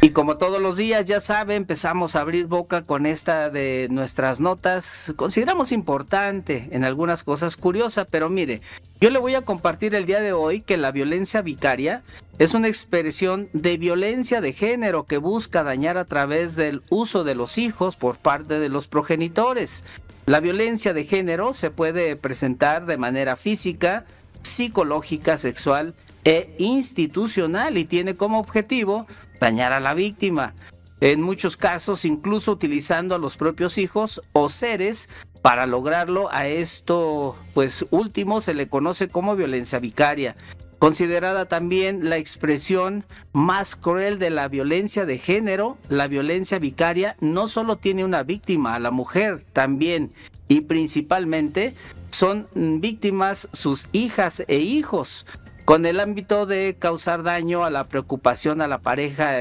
Y como todos los días, ya sabe, empezamos a abrir boca con esta de nuestras notas. Consideramos importante en algunas cosas curiosa, pero mire, yo le voy a compartir el día de hoy que la violencia vicaria es una expresión de violencia de género que busca dañar a través del uso de los hijos por parte de los progenitores. La violencia de género se puede presentar de manera física, psicológica, sexual e institucional y tiene como objetivo dañar a la víctima, en muchos casos incluso utilizando a los propios hijos o seres. Para lograrlo, a esto pues último se le conoce como violencia vicaria, considerada también la expresión más cruel de la violencia de género. La violencia vicaria no solo tiene una víctima, a la mujer también y principalmente son víctimas sus hijas e hijos, con el ámbito de causar daño a la preocupación a la pareja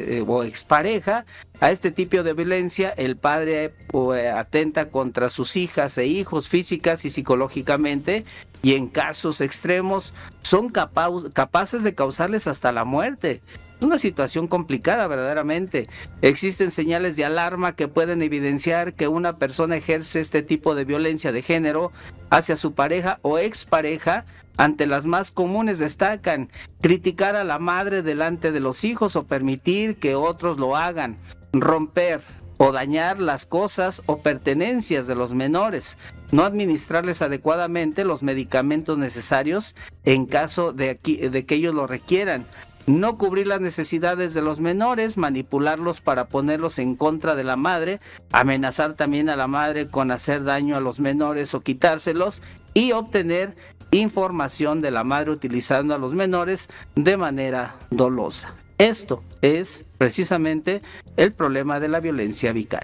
o expareja. A este tipo de violencia el padre atenta contra sus hijas e hijos físicas y psicológicamente, y en casos extremos son capaces de causarles hasta la muerte. Es una situación complicada verdaderamente. Existen señales de alarma que pueden evidenciar que una persona ejerce este tipo de violencia de género hacia su pareja o expareja. Ante las más comunes destacan criticar a la madre delante de los hijos o permitir que otros lo hagan, romper o dañar las cosas o pertenencias de los menores, no administrarles adecuadamente los medicamentos necesarios en caso de que ellos lo requieran, no cubrir las necesidades de los menores, manipularlos para ponerlos en contra de la madre, amenazar también a la madre con hacer daño a los menores o quitárselos y obtener información de la madre utilizando a los menores de manera dolosa. Esto es precisamente el problema de la violencia vicaria.